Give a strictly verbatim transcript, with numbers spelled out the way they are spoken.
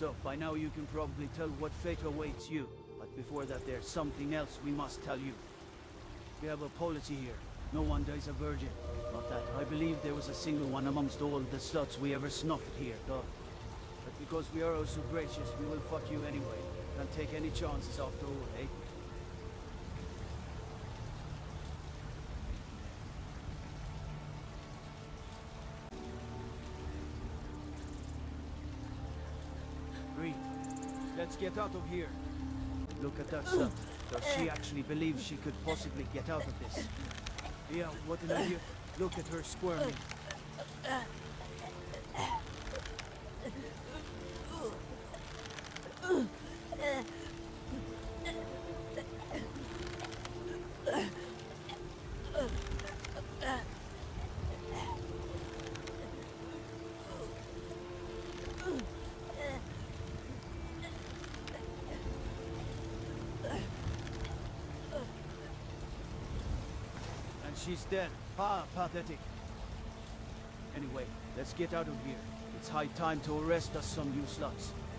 So, by now you can probably tell what fate awaits you. But before that, there's something else we must tell you. We have a policy here. No one dies a virgin. Not that I believe there was a single one amongst all the sluts we ever snuffed here, duh. But because we are oh so gracious, we will fuck you anyway. Can't take any chances after all, eh? Great. Let's get out of here. Look at that slut. Does she actually believe she could possibly get out of this? Yeah, what an idiot. Look at her squirming. And she's dead. Ah, pathetic. Anyway, let's get out of here. It's high time to arrest us some you sluts.